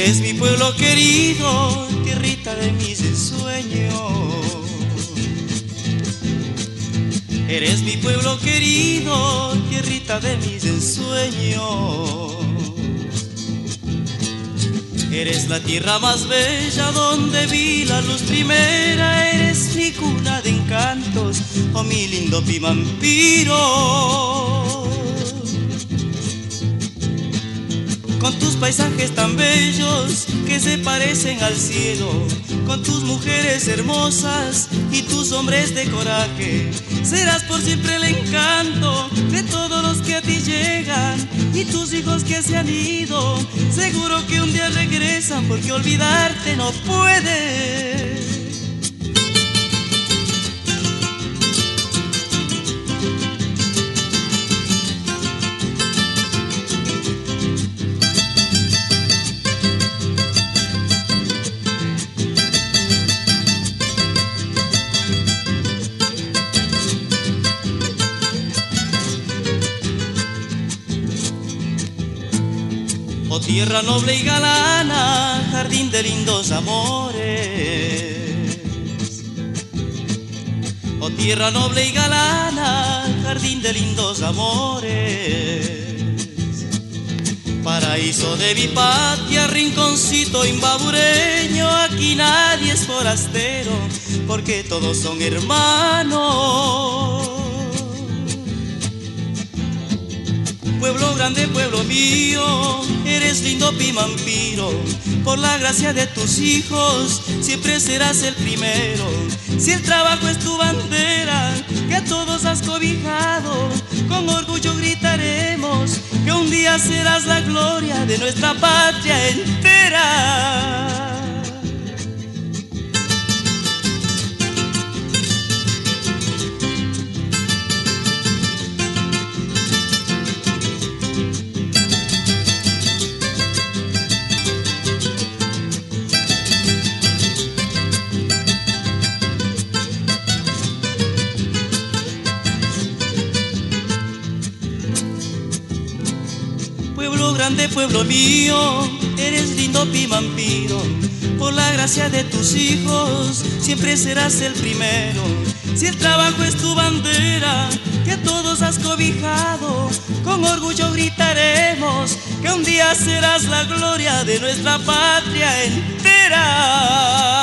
Eres mi pueblo querido, tierrita de mis ensueños. Eres mi pueblo querido, tierrita de mis ensueños. Eres la tierra más bella donde vi la luz primera. Eres mi cuna de encantos, oh mi lindo Pimampiro. Con tus paisajes tan bellos que se parecen al cielo, con tus mujeres hermosas y tus hombres de coraje, serás por siempre el encanto de todos los que a ti llegan. Y tus hijos que se han ido, seguro que un día regresan, porque olvidarte no puedes. Oh tierra noble y galana, jardín de lindos amores. Oh tierra noble y galana, jardín de lindos amores. Paraíso de mi patria, rinconcito imbabureño, aquí nadie es forastero, porque todos son hermanos. Pueblo grande, pueblo mío, eres lindo Pimampiro. Por la gracia de tus hijos, siempre serás el primero. Si el trabajo es tu bandera, que a todos has cobijado, con orgullo gritaremos que un día serás la gloria de nuestra patria entera. Pueblo grande, pueblo mío, eres lindo Pimampiro. Por la gracia de tus hijos, siempre serás el primero. Si el trabajo es tu bandera, que a todos has cobijado, con orgullo gritaremos que un día serás la gloria de nuestra patria entera.